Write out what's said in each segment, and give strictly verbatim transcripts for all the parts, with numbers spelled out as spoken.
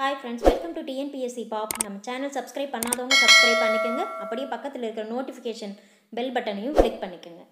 Hi friends, welcome to T N P S C Pop. நம்ம channel subscribe பண்ணாதவங்க subscribe பண்ணிக்கோங்க. அப்படியே பக்கத்தில் இருக்கிற நோட்டிஃபிகேஷன் பெல் பட்டனையும் கிளிக் பண்ணிக்கோங்க.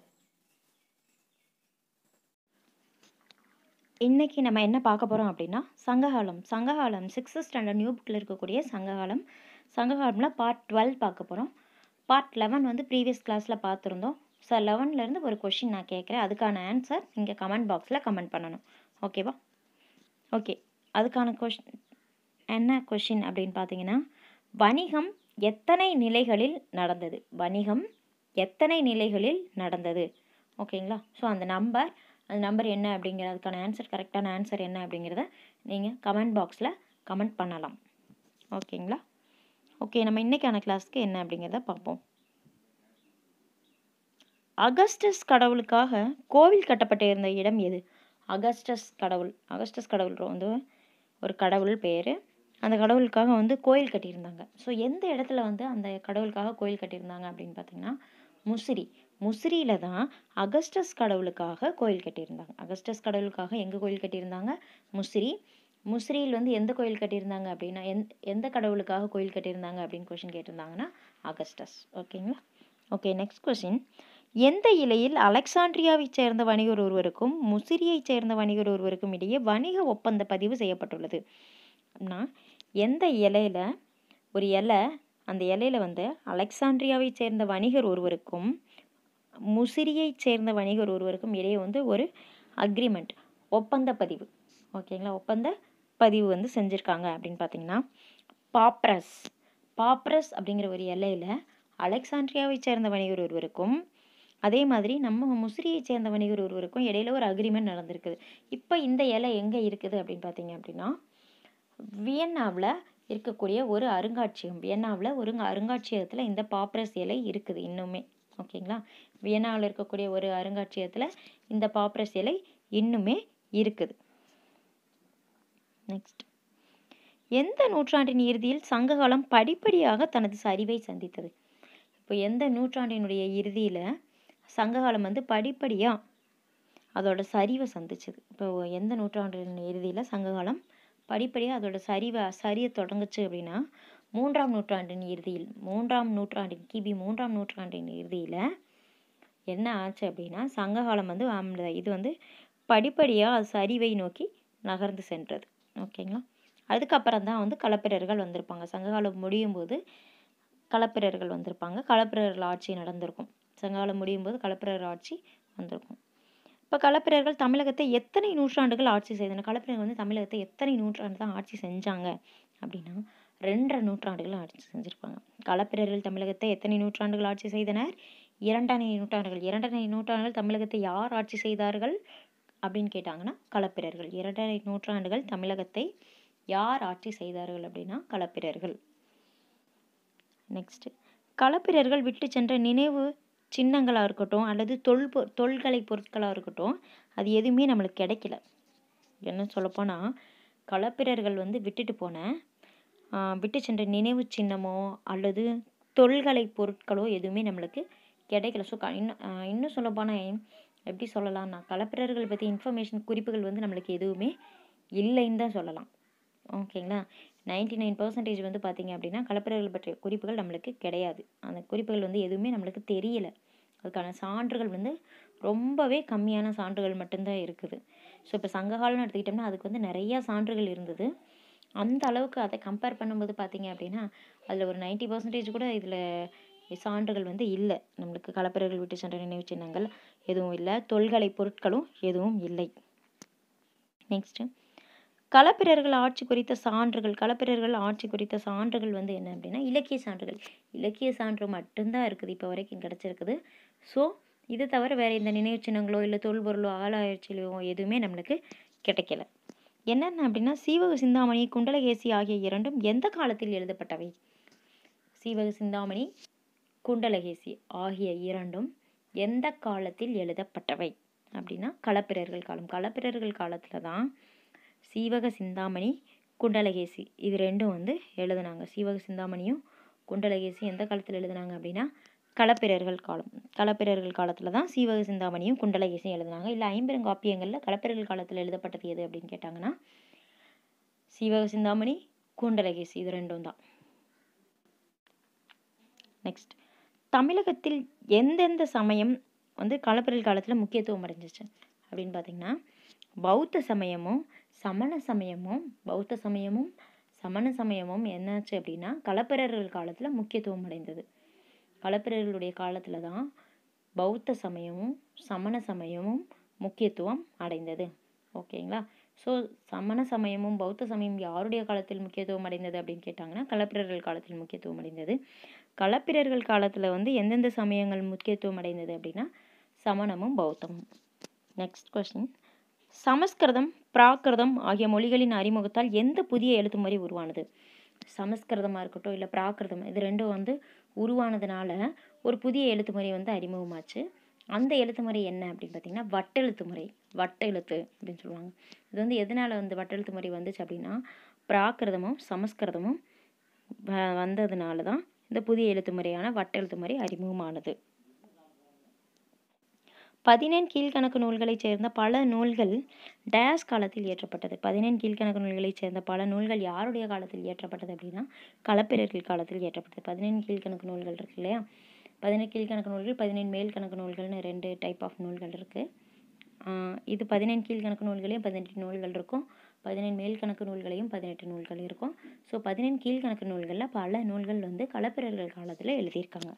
இன்னைக்கு நம்ம என்ன பார்க்க போகிறோம் அப்படின்னா சங்ககாலம் சங்ககாலம் சிக்ஸ்த் ஸ்டாண்டர்ட் நியூ புக்கில் இருக்கக்கூடிய சங்ககாலம் சங்ககாலமில் பார்ட் டுவெல் பார்க்க போகிறோம். பார்ட் லெவன் வந்து ப்ரீவியஸ் கிளாஸில் பார்த்துருந்தோம். ஸோ லெவன்லேருந்து ஒரு கொஷின் நான் கேட்குறேன். அதுக்கான ஆன்சர் நீங்கள் கமெண்ட் பாக்ஸில் கமெண்ட் பண்ணணும். ஓகேவா? ஓகே, அதுக்கான கொஷின் என்ன கொஷின் அப்படின்னு பார்த்தீங்கன்னா, வணிகம் எத்தனை நிலைகளில் நடந்தது? வணிகம் எத்தனை நிலைகளில் நடந்தது? ஓகேங்களா? ஸோ அந்த நம்பர் அந்த நம்பர் என்ன அப்படிங்கிறதுக்கான ஆன்சர், கரெக்டான ஆன்சர் என்ன அப்படிங்கிறத நீங்கள் கமெண்ட் பாக்ஸில் கமெண்ட் பண்ணலாம். ஓகேங்களா? ஓகே, நம்ம இன்றைக்கான கிளாஸ்க்கு என்ன அப்படிங்கிறத பார்ப்போம். அகஸ்டஸ் கடவுளுக்காக கோவில் கட்டப்பட்டு இருந்த இடம் எது? அகஸ்டஸ் கடவுள் அகஸ்டஸ் கடவுள் வந்து ஒரு கடவுள் பேர். அந்த கடவுளுக்காக வந்து கோயில் கட்டியிருந்தாங்க. ஸோ எந்த இடத்துல வந்து அந்த கடவுளுக்காக கோயில் கட்டியிருந்தாங்க அப்படின்னு பார்த்தீங்கன்னா, முசிறி முசிறியில் தான் அகஸ்டஸ் கடவுளுக்காக கோயில் கட்டியிருந்தாங்க. அகஸ்டஸ் கடவுளுக்காக எங்கே கோயில் கட்டியிருந்தாங்க? முசிறி. முசிறியில் வந்து எந்த கோயில் கட்டியிருந்தாங்க அப்படின்னா, எந் எந்த கடவுளுக்காக கோயில் கட்டியிருந்தாங்க அப்படின்னு கொஷின் கேட்டிருந்தாங்கன்னா அகஸ்டஸ். ஓகேங்களா? Okay, next question. எந்த இலையில் அலெக்சாண்ட்ரியாவை சேர்ந்த வணிகர் ஒருவருக்கும் முசிறியை சேர்ந்த வணிகர் ஒருவருக்கும் இடையே வணிக ஒப்பந்த பதிவு செய்யப்பட்டுள்ளது? அப்படின்னா எந்த இலையில ஒரு இலை, அந்த இலையில வந்து அலெக்சாண்ட்ரியாவை சேர்ந்த வணிகர் ஒருவருக்கும் முசிறியை சேர்ந்த வணிகர் ஒருவருக்கும் இடையே வந்து ஒரு அக்ரிமெண்ட், ஒப்பந்த பதிவு, ஓகேங்களா, ஒப்பந்த பதிவு வந்து செஞ்சுருக்காங்க அப்படின்னு பார்த்தீங்கன்னா பாப்ரஸ் பாப்ரஸ் அப்படிங்கிற ஒரு இலையில அலெக்சாண்ட்ரியாவை சேர்ந்த வணிகர் ஒருவருக்கும் அதே மாதிரி நம்ம முசிறியை சேர்ந்த வணிகர் ஒருவருக்கும் இடையில ஒரு அக்ரிமெண்ட் நடந்திருக்குது. இப்போ இந்த இலை எங்கே இருக்குது அப்படின்னு பார்த்தீங்க அப்படின்னா, வியன்னாவில் இருக்கக்கூடிய ஒரு அருங்காட்சியகம் வியன்னாவில் ஒரு அருங்காட்சியகத்தில் இந்த பாப்ரஸ் இலை இருக்குது இன்னுமே. ஓகேங்களா? வியன்னாவில் இருக்கக்கூடிய ஒரு அருங்காட்சியகத்தில் இந்த பாப்ரஸ் இலை இன்னுமே இருக்குது. நெக்ஸ்ட், எந்த நூற்றாண்டின் இறுதியில் சங்ககாலம் படிப்படியாக தனது சரிவை சந்தித்தது? இப்போ எந்த நூற்றாண்டினுடைய இறுதியில் சங்ககாலம் வந்து படிப்படியாக அதோட சரிவை சந்திச்சது? இப்போ எந்த நூற்றாண்டின் இறுதியில் சங்ககாலம் படிப்படியாக அதோட சரிவை சரிய தொடங்குச்சு அப்படின்னா, மூன்றாம் நூற்றாண்டின் இறுதியில் மூன்றாம் நூற்றாண்டின் கிபி மூன்றாம் நூற்றாண்டின் இறுதியில் என்ன ஆச்சு அப்படின்னா, சங்ககாலம் வந்து இது வந்து படிப்படியாக சரிவை நோக்கி நகர்ந்து சென்றது. ஓகேங்களா? அதுக்கப்புறம் தான் வந்து களப்பிரர்கள் வந்திருப்பாங்க. சங்ககாலம் முடியும் போது களப்பிரர்கள் வந்திருப்பாங்க. களப்பிரர்கள் ஆட்சி நடந்திருக்கும். சங்ககாலம் முடியும் போது களப்பிரர் ஆட்சி வந்திருக்கும். இப்போ களப்பிரர்கள் தமிழகத்தை எத்தனை நூற்றாண்டுகள் ஆட்சி செய்தனர்? களப்பிரர்கள் வந்து தமிழகத்தை எத்தனை நூற்றாண்டு தான் ஆட்சி செஞ்சாங்க அப்படின்னா, ரெண்டரை நூற்றாண்டுகள் ஆட்சி செஞ்சுருப்பாங்க. களப்பிரர்கள் தமிழகத்தை எத்தனை நூற்றாண்டுகள் ஆட்சி செய்தனர்? இரண்டரை நூற்றாண்டுகள். இரண்டரை நூற்றாண்டுகள் தமிழகத்தை யார் ஆட்சி செய்தார்கள் அப்படின்னு கேட்டாங்கன்னா களப்பிரர்கள். இரண்டரை நூற்றாண்டுகள் தமிழகத்தை யார் ஆட்சி செய்தார்கள் அப்படின்னா களப்பிரர்கள். நெக்ஸ்ட், களப்பிரர்கள் விட்டு சென்ற நினைவு சின்னங்களாக இருக்கட்டும் அல்லது தொல் பொ தொல்கலை பொருட்களாக இருக்கட்டும், அது எதுவுமே நம்மளுக்கு கிடைக்கல. என்ன சொல்லப்போனால், களப்பிரர்கள் வந்து விட்டுட்டு போன விட்டு சென்ற நினைவு சின்னமோ அல்லது தொல்கலை பொருட்களோ எதுவுமே நம்மளுக்கு கிடைக்கல. ஸோ இன்னும் இன்னும் சொல்லப்போனால் எப்படி சொல்லலாம்னா, களப்பிரர்கள் பற்றி இன்ஃபர்மேஷன் குறிப்புகள் வந்து நம்மளுக்கு எதுவுமே இல்லைன்னு தான் சொல்லலாம். ஓகேங்களா? நைன்டி நைன் பர்சன்டேஜ் வந்து பார்த்தீங்க அப்படின்னா களப்பிரர்கள் பற்றிய குறிப்புகள் நம்மளுக்கு கிடையாது. அந்த குறிப்புகள் வந்து எதுவுமே நம்மளுக்கு தெரியல. அதுக்கான சான்றுகள் வந்து ரொம்பவே கம்மியான சான்றுகள் மட்டும்தான் இருக்குது. ஸோ இப்போ சங்ககாலம்னு எடுத்துக்கிட்டோம்னா அதுக்கு வந்து நிறையா சான்றுகள் இருந்தது. அந்த அளவுக்கு அதை கம்பேர் பண்ணும்போது பார்த்தீங்க அப்படின்னா அதில் ஒரு நைன்டி பர்சன்டேஜ் கூட இதில் சான்றுகள் வந்து இல்லை. நம்மளுக்கு களப்பிரர்கள் விட்டு சென்ற நினைவு சின்னங்கள் எதுவும் இல்லை, தொல்கலை பொருட்களும் எதுவும் இல்லை. நெக்ஸ்ட்டு, களப்பிரர்கள் ஆட்சி குறித்த சான்றுகள் களப்பிரர்கள் ஆட்சி குறித்த சான்றுகள் வந்து என்ன அப்படின்னா இலக்கிய சான்றுகள். இலக்கிய சான்று மட்டும்தான் இருக்குது இப்போ வரைக்கும் கிடச்சிருக்குது. ஸோ இது தவிர வேறு எந்த நினைவு சின்னங்களோ இல்லை தொல்பொருளோ ஆராய்ச்சியிலோ எதுவுமே நம்மளுக்கு கிடைக்கல. என்னென்ன அப்படின்னா, சீவக சிந்தாமணி குண்டலகேசி ஆகிய இரண்டும் எந்த காலத்தில் எழுதப்பட்டவை? சீவக சிந்தாமணி குண்டலகேசி ஆகிய இரண்டும் எந்த காலத்தில் எழுதப்பட்டவை அப்படின்னா களப்பிரர்கள் காலம். களப்பிரர்கள் காலத்தில் தான் சீவக சிந்தாமணி குண்டலகேசி இது ரெண்டும் வந்து எழுதுனாங்க. சீவக சிந்தாமணியும் குண்டலகேசி எந்த காலத்தில் எழுதுனாங்க அப்படின்னா களப்பிரர்கள் காலம். களப்பிரர்கள் காலத்தில் தான் சீவக சிந்தாமணியும் குண்டலகேசியும் எழுதுனாங்க. இல்லை ஐம்பெருங்காப்பியங்களில் களப்பிரர்கள் காலத்தில் எழுதப்பட்டது எது அப்படின்னு கேட்டாங்கன்னா சீவக சிந்தாமணி கூண்டலகேசி, இது ரெண்டும் தான். நெக்ஸ்ட், தமிழகத்தில் எந்தெந்த சமயம் வந்து களப்பிரர் காலத்தில் முக்கியத்துவம் அடைஞ்சிச்சு அப்படின்னு பார்த்தீங்கன்னா, பௌத்த சமயமும் சமண சமயமும் பௌத்த சமயமும் சமண சமயமும் என்னாச்சு அப்படின்னா களப்பிரர்கள் காலத்தில் முக்கியத்துவம் அடைந்தது. களப்பிரர்களுடைய காலத்தில் தான் பௌத்த சமயமும் சமண சமயமும் முக்கியத்துவம் அடைந்தது. ஓகேங்களா? ஸோ சமண சமயமும் பௌத்த சமயம் யாருடைய காலத்தில் முக்கியத்துவம் அடைந்தது அப்படின்னு கேட்டாங்கன்னா களப்பிரர்கள் காலத்தில் முக்கியத்துவம் அடைந்தது. களப்பிரர்கள் காலத்தில் வந்து எந்தெந்த சமயங்கள் முக்கியத்துவம் அடைந்தது அப்படின்னா சமணமும் பௌத்தமும். நெக்ஸ்ட் கொஸ்டின், சமஸ்கிருதம் பிராகிருதம் ஆகிய மொழிகளின் அறிமுகத்தால் எந்த புதிய எழுத்து முறை உருவானது? சமஸ்கிருதமாக இருக்கட்டும் இல்லை பிராகிருதம், இது ரெண்டும் வந்து உருவானதுனால ஒரு புதிய எழுத்து முறை வந்து அறிமுகமாச்சு. அந்த எழுத்து முறை என்ன அப்படின்னு பார்த்தீங்கன்னா வட்டெழுத்து முறை. வட்டெழுத்து அப்படின்னு சொல்லுவாங்க. இது வந்து எதனால் வந்து வட்டெழுத்து முறை வந்துச்சு அப்படின்னா பிராகிருதமும் சமஸ்கிருதமும் வந்ததுனால தான் இந்த புதிய எழுத்து முறையான வட்டெழுத்து முறை அறிமுகமானது. பதினெண் கீழ்கணக்கு நூல்களைச் சேர்ந்த பல நூல்கள் டயாஸ் காலத்தில் இயற்றப்பட்டது. பதினெண் கீழ்கணக்கு நூல்களைச் சேர்ந்த பல நூல்கள் யாருடைய காலத்தில் இயற்றப்பட்டது அப்படின்னா களப்பிரர்கள் காலத்தில் இயற்றப்பட்டது. பதினெண் கீழ்கணக்கு நூல்கள் இருக்கு இல்லையா, பதினெண் கீழ்கணக்கு நூல்கள் பதினெண் மேல் கணக்கு நூல்கள்னு ரெண்டு டைப் ஆஃப் நூல்கள் இருக்குது. இது பதினெண் கீழ்கணக்கு நூல்களையும் பதினெட்டு நூல்கள் இருக்கும், பதினெண் மேல் கணக்கு நூல்களையும் பதினெட்டு நூல்கள் இருக்கும். ஸோ பதினெண் கீழ்கணக்கு நூல்களில் பல நூல்கள் வந்து களப்பிரர்கள் காலத்தில் எழுதியிருக்காங்க.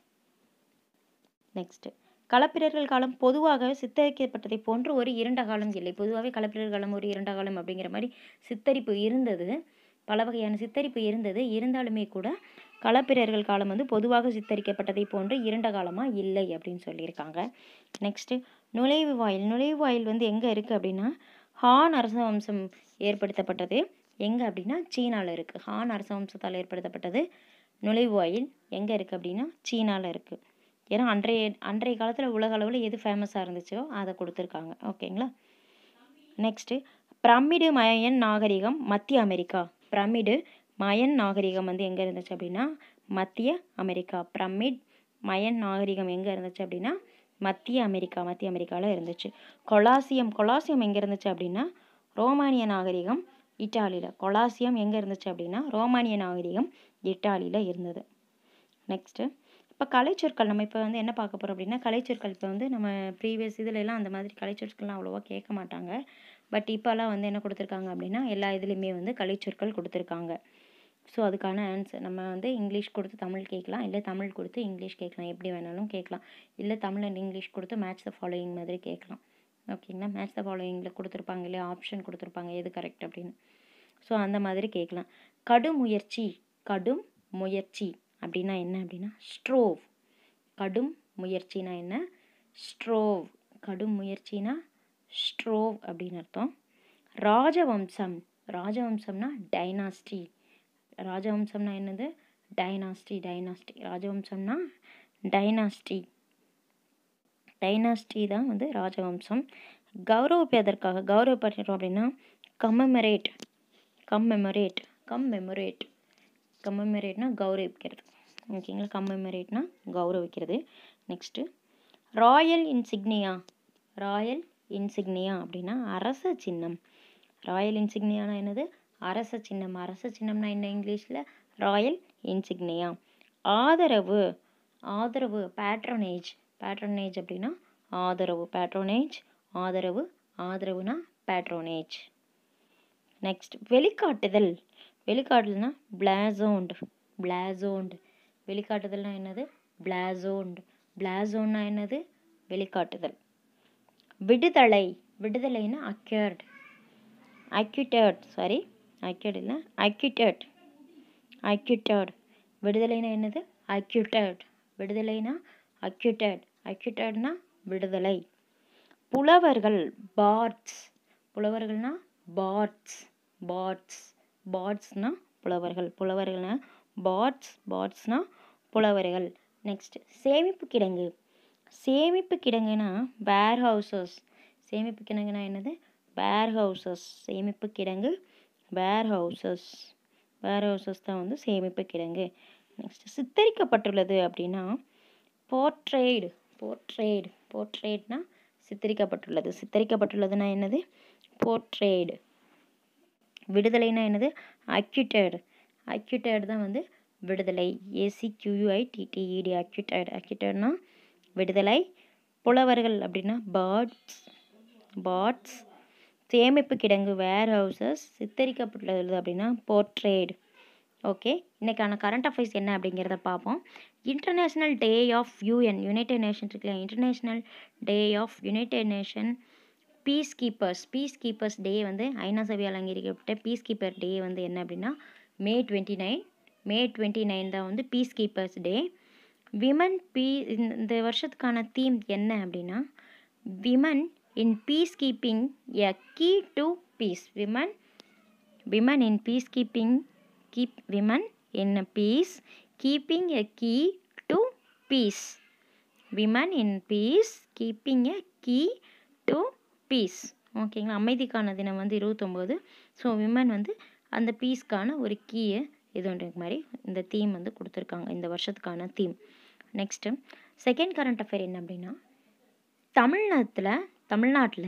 நெக்ஸ்ட்டு, களப்பிரர்கள் காலம் பொதுவாக சித்தரிக்கப்பட்டதை போன்று ஒரு இரண்ட காலம் இல்லை. பொதுவாகவே களப்பிரர்கள் காலம் ஒரு இரண்ட காலம் அப்படிங்கிற மாதிரி சித்தரிப்பு இருந்தது, பல வகையான சித்தரிப்பு இருந்தது. இருந்தாலுமே கூட களப்பிரர்கள் காலம் வந்து பொதுவாக சித்தரிக்கப்பட்டதை போன்று இரண்ட காலமாக இல்லை அப்படின்னு சொல்லியிருக்காங்க. நெக்ஸ்ட்டு, நுழைவு வாயில். நுழைவு வாயில் வந்து எங்கே இருக்குது அப்படின்னா ஹான் அரச வம்சம் ஏற்படுத்தப்பட்டது. எங்கே அப்படின்னா சீனாவில் இருக்குது. ஹான் அரச வம்சத்தால் ஏற்படுத்தப்பட்டது நுழைவு வாயில் எங்கே இருக்குது அப்படின்னா சீனாவில் இருக்குது. ஏன்னா அன்றைய அன்றைய காலத்தில் உலக அளவில் எது ஃபேமஸாக இருந்துச்சோ அதை கொடுத்துருக்காங்க. ஓகேங்களா? நெக்ஸ்ட்டு, பிரமிடு மயன் நாகரிகம் மத்திய அமெரிக்கா. பிரமிடு மயன் நாகரிகம் வந்து எங்கே இருந்துச்சு அப்படின்னா மத்திய அமெரிக்கா. பிரமிட் மயன் நாகரிகம் எங்கே இருந்துச்சு அப்படின்னா மத்திய அமெரிக்கா மத்திய அமெரிக்காவில் இருந்துச்சு. கொலாசியம் கொலாசியம் எங்கே இருந்துச்சு அப்படின்னா ரோமானிய நாகரிகம் இட்டாலியில். கொலாசியம் எங்கே இருந்துச்சு அப்படின்னா ரோமானிய நாகரிகம் இட்டாலியில் இருந்தது. நெக்ஸ்ட்டு, இப்போ கலைச்சொற்கள் நம்ம இப்போ வந்து என்ன பார்க்க போகிறோம் அப்படின்னா கலைச்சொற்கள். இப்போ வந்து நம்ம ப்ரீவியஸ் இதுலலாம் அந்த மாதிரி கலைச்சொற்கள்லாம் அவ்வளோவா கேட்க மாட்டாங்க. பட் இப்போலாம் வந்து என்ன கொடுத்துருக்காங்க அப்படின்னா எல்லா இதுலேயுமே வந்து கலைச்சொற்கள் கொடுத்துருக்காங்க. ஸோ அதுக்கான ஆன்சர் நம்ம வந்து இங்கிலீஷ் கொடுத்து தமிழ் கேட்கலாம், இல்லை தமிழ் கொடுத்து இங்கிலீஷ் கேட்கலாம், எப்படி வேணாலும் கேட்கலாம். இல்லை தமிழ் அண்ட் இங்கிலீஷ் கொடுத்து மேட்ச் த ஃபாலோயிங் மாதிரி கேட்கலாம். ஓகேங்களா? மேட்ச் த ஃபாலோயிங்கில் கொடுத்துருப்பாங்க இல்லையா, ஆப்ஷன் கொடுத்துருப்பாங்க எது கரெக்ட் அப்படின்னு. ஸோ அந்த மாதிரி கேட்கலாம். கடும் முயற்சி. கடும் முயற்சி அப்படின்னா என்ன அப்படின்னா ஸ்ட்ரோவ். கடும் முயற்சினா என்ன? ஸ்ட்ரோவ். கடும் முயற்சினா ஸ்ட்ரோவ் அப்படின்னு அர்த்தம். ராஜவம்சம். ராஜவம்சம்னா டைனாஸ்டி. ராஜவம்சம்னா என்னது? டைனாஸ்டி. டைனாஸ்டி ராஜவம்சம்னா டைனாஸ்டி. டைனாஸ்டி தான் வந்து ராஜவம்சம். கௌரவப்பதற்காக கௌரவப்படுறோம் அப்படின்னா கம்மெமரேட். கம்மெமரேட் கம்மெமரேட் கம்மெமரேட்னா கௌரவிக்கிறது. ஓகேங்களா? கம்மெமரேட்னா கௌரவிக்கிறது. Next, royal insignia. Royal insignia அப்படின்னா அரச சின்னம். ராயல் இன்சிக்னியானா என்னது? அரச சின்னம். அரச சின்னம்னா என்ன இங்கிலீஷில்? Royal insignia. ஆதரவு. ஆதரவு பேட்ரோனேஜ். பேட்ரோனேஜ் அப்படின்னா ஆதரவு. பேட்ரோனேஜ் ஆதரவு. ஆதரவுனா பேட்ரோனேஜ். நெக்ஸ்ட், வெளிக்காட்டுதல். வெளிக்காட்டுதல்னா பிளாசோண்ட். பிளாசோண்ட். வெளிக்காட்டுதல்னா என்னது? பிளாசோண்ட். பிளாசோன்னா என்னது? வெளிக்காட்டுதல். விடுதலை. விடுதலைன்னா அக்யூர்ட். அக்யூட்டட் சாரி அக்யூர்ட் இல்லை அக்யூட்டட். அக்யூட்டட். விடுதலைனா என்னது? அக்யூட்டட். விடுதலைனா அக்யூட்டட். அக்யூட்டட்னா விடுதலை. புலவர்கள். பார்ட்ஸ். புலவர்கள்னா பார்ட்ஸ். பார்ட்ஸ். பார்ட்ஸ்னா புலவர்கள். புலவர்கள்னா பார்ட்ஸ். பார்ட்ஸ்னா புலவர்கள். நெக்ஸ்ட், சேமிப்பு கிடங்கு. சேமிப்பு கிடங்குனா வேர் ஹவுசஸ். சேமிப்பு கிடங்குனா என்னது? Warehouses. சேமிப்பு கிடங்கு வேர் ஹவுசஸ். வேர் ஹவுசஸ் தான் வந்து சேமிப்பு கிடங்கு. நெக்ஸ்ட், சித்தரிக்கப்பட்டுள்ளது அப்படின்னா போர்ட்ரேட். போர்ட்ரேட். போர்ட்ரேட்னா சித்தரிக்கப்பட்டுள்ளது. சித்தரிக்கப்பட்டுள்ளதுன்னா என்னது? போர்ட்ரேட். விடுதலைனா என்னது? அக்யூட்டட். அக்யூட்டட் தான் வந்து விடுதலை. ஏசிக்யூஐடிடிஇடி அக்யூட்டட். அக்யூட்டட்னா விடுதலை. புலவர்கள் அப்படின்னா பேர்ட்ஸ் பாட்ஸ். சேமிப்பு கிடங்கு வேர் ஹவுசஸ். சித்தரிக்கப்பட்டுள்ளது அப்படின்னா போர்ட்ரேட். ஓகே, இன்றைக்கான கரண்ட் அஃபேர்ஸ் என்ன அப்படிங்கிறத பார்ப்போம். International day of UN united nation இருக்குல்ல, international day of united nation peace keepers peace keepers day வந்து ஐநா சபையால் அங்கீகரிக்கப்பட்ட பீஸ் கீப்பர் டே வந்து என்ன அப்படின்னா May twenty nine May twenty nine தான் வந்து பீஸ் கீப்பர்ஸ் டே. விமன் பீ இந்த வருஷத்துக்கான தீம் என்ன அப்படின்னா women in peace keeping a key to peace. Women women in peace keeping keep women in a peace keeping a key to peace. women in peace keeping a key to peace. ஓகேங்களா, அமைதிக்கான தினம் வந்து இருபத்தொம்போது. So women வந்து அந்த பீஸ்க்கான ஒரு கீயை இதுன்ற மாதிரி இந்த தீம் வந்து கொடுத்துருக்காங்க, இந்த வருஷத்துக்கான theme. Next second current affair என்ன அப்படின்னா தமிழ்நாட்டில் தமிழ்நாட்டில்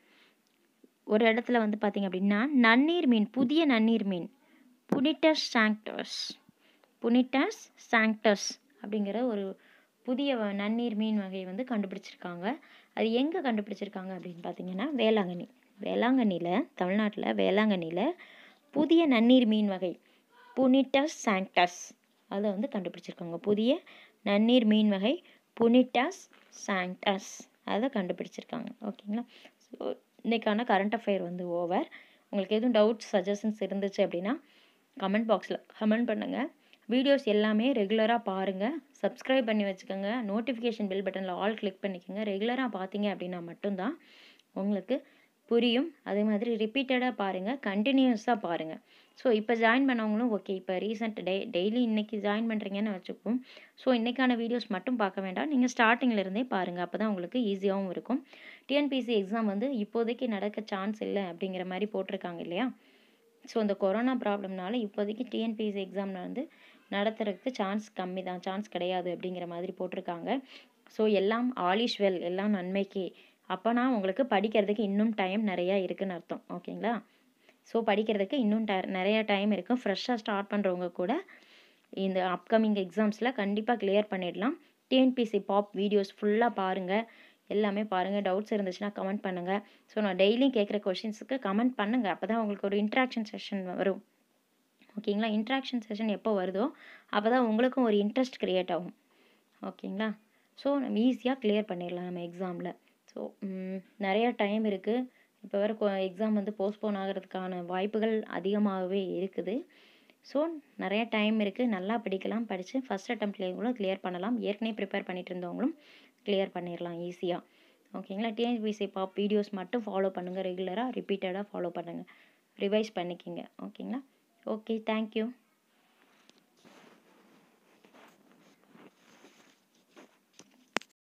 ஒரு இடத்துல வந்து பார்த்திங்க அப்படின்னா நன்னீர் மீன், புதிய நன்னீர் மீன் புனிட்டஸ் சாங்டஸ் புனிட்டஸ் சாங்டஸ் அப்படிங்கிற ஒரு புதிய நன்னீர் மீன் வகை வந்து கண்டுபிடிச்சிருக்காங்க. அது எங்கே கண்டுபிடிச்சிருக்காங்க அப்படின்னு பார்த்தீங்கன்னா வேளாங்கண்ணி. வேளாங்கண்ணியில் தமிழ்நாட்டில் வேளாங்கண்ணியில் புதிய நன்னீர் மீன் வகை புனிட்டஸ் சாங்டஸ் அதை வந்து கண்டுபிடிச்சிருக்காங்க. புதிய நன்னீர் மீன் வகை புனிட்டஸ் சாங்டஸ் அதை கண்டுபிடிச்சிருக்காங்க. ஓகேங்களா, ஸோ இன்றைக்கான கரண்ட் அஃபேர் வந்து ஓவர். உங்களுக்கு எதுவும் டவுட்ஸ் சஜஷன்ஸ் இருந்துச்சு அப்படின்னா கமெண்ட் பாக்ஸில் கமெண்ட் பண்ணுங்கள். வீடியோஸ் எல்லாமே ரெகுலராக பாருங்கள், சப்ஸ்கிரைப் பண்ணி வச்சுக்கோங்க, நோட்டிஃபிகேஷன் பெல் பட்டனில் ஆல் கிளிக் பண்ணிக்கோங்க. ரெகுலராக பார்த்தீங்க அப்படின்னா மட்டும்தான் உங்களுக்கு புரியும். அதே மாதிரி ரிப்பீட்டடாக பாருங்கள், கண்டினியூஸாக பாருங்கள். ஸோ இப்போ ஜாயின் பண்ணவங்களும் ஓகே, இப்போ ரீசெண்ட் டே டெய்லி இன்றைக்கி ஜாயின் பண்ணுறீங்கன்னு வச்சுப்போம். ஸோ இன்றைக்கான வீடியோஸ் மட்டும் பார்க்க வேண்டாம், நீங்கள் ஸ்டார்டிங்கிலேருந்தே பாருங்கள், அப்போ தான் உங்களுக்கு ஈஸியாகவும் இருக்கும். டிஎன்பிஎஸ்சி எக்ஸாம் வந்து இப்போதைக்கு நடக்க சான்ஸ் இல்லை அப்படிங்கிற மாதிரி போட்டிருக்காங்க இல்லையா. ஸோ இந்த கொரோனா ப்ராப்ளம்னால இப்போதைக்கு டிஎன்பிஎஸ்சி எக்ஸாமில் வந்து நடத்துறதுக்கு சான்ஸ் கம்மி தான், சான்ஸ் கிடையாது அப்படிங்கிற மாதிரி போட்டிருக்காங்க. ஸோ எல்லாம் ஆல் இஸ் வெல், எல்லாம் நன்மைக்கு. அப்போனா உங்களுக்கு படிக்கிறதுக்கு இன்னும் டைம் நிறையா இருக்குதுன்னு அர்த்தம். ஓகேங்களா, ஸோ படிக்கிறதுக்கு இன்னும் ட நிறையா டைம் இருக்குது. ஃப்ரெஷ்ஷாக ஸ்டார்ட் பண்ணுறவங்க கூட இந்த அப்கமிங் எக்ஸாம்ஸில் கண்டிப்பாக கிளியர் பண்ணிடலாம். டிஎன்பிஎஸ்சி பாப் வீடியோஸ் ஃபுல்லாக பாருங்கள், எல்லாமே பாருங்கள். டவுட்ஸ் இருந்துச்சுன்னா கமெண்ட் பண்ணுங்கள். ஸோ நான் டெய்லியும் கேட்குற கொஷின்ஸுக்கு கமெண்ட் பண்ணுங்கள், அப்போ தான் உங்களுக்கு ஒரு இன்ட்ராக்ஷன் செஷன் வரும். ஓகேங்களா, இன்ட்ராக்ஷன் செஷன் எப்போ வருதோ அப்போ தான் உங்களுக்கும் ஒரு இன்ட்ரெஸ்ட் க்ரியேட் ஆகும். ஓகேங்களா, ஸோ நம்ம ஈஸியாக கிளியர் பண்ணிடலாம் நம்ம எக்ஸாமில். ஸோ நிறையா டைம் இருக்குது. இப்போ வேறு எக்ஸாம் வந்து போஸ்ட்போன் ஆகிறதுக்கான வாய்ப்புகள் அதிகமாகவே இருக்குது. ஸோ நிறையா டைம் இருக்குது, நல்லா படிக்கலாம். படித்து ஃபஸ்ட் அட்டெம்ப்ட்லேயே கூட கிளியர் பண்ணலாம். ஏற்கனவே ப்ரிப்பேர் பண்ணிட்டு இருந்தவங்களும் கிளியர் பண்ணிடலாம் ஈஸியாக. ஓகேங்களா, டிஎன்பிஎஸ்சி பாப் வீடியோஸ் மட்டும் ஃபாலோ பண்ணுங்கள், ரெகுலராக ரிப்பீட்டடாக ஃபாலோ பண்ணுங்கள், ரிவைஸ் பண்ணிக்கிங்க. ஓகேங்களா, ஓகே, தேங்க்யூ.